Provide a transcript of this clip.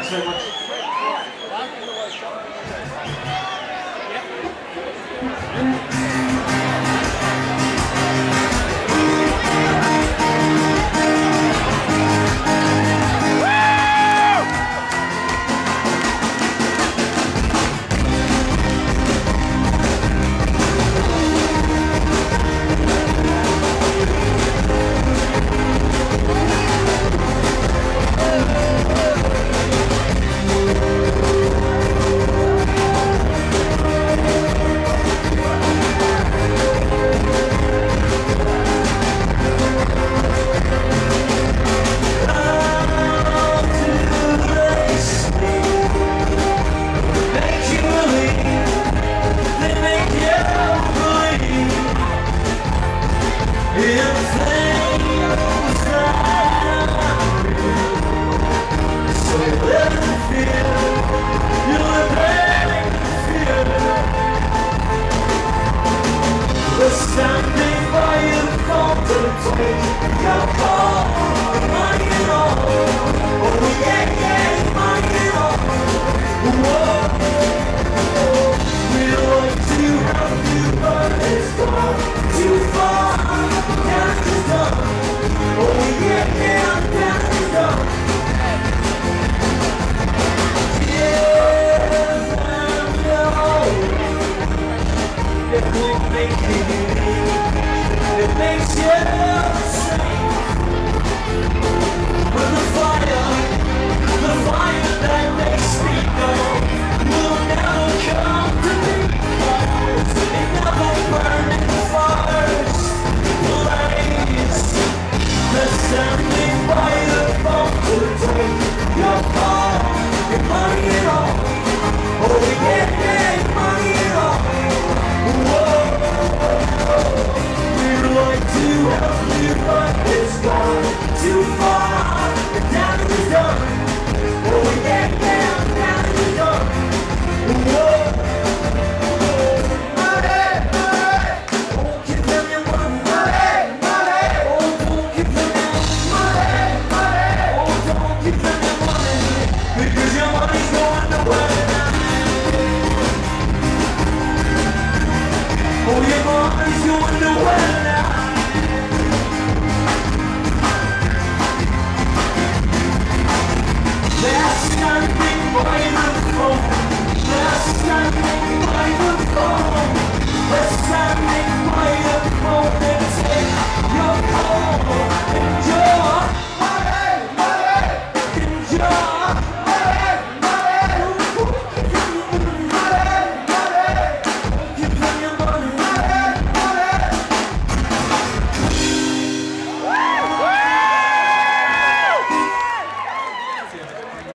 very much. Standing by you, contemplate your call, money and all. Oh yeah, yeah, money and all. Whoa, we'd like to have you, but it's gone too far. Down to done. Oh yeah, yeah, down to done. Yes, I know. It will make you. It makes you sing. When the fire that they speak of will never come to me. It never burned in the fire's blaze. They're standing by the phone to take your call, your money and all. Oh yeah, yeah, money and all. Whoa. We'd like to help you, but it's gone too far. The damage is done. Oh yeah, yeah, the damage is done. Whoa, money, money. Oh, give them your money, money. Oh, don't give them your money, money. Oh, don't give them your money, because your money's going nowhere now. Oh, your money's going nowhere now. They're standing by the phone. They're standing by the phone. They're standing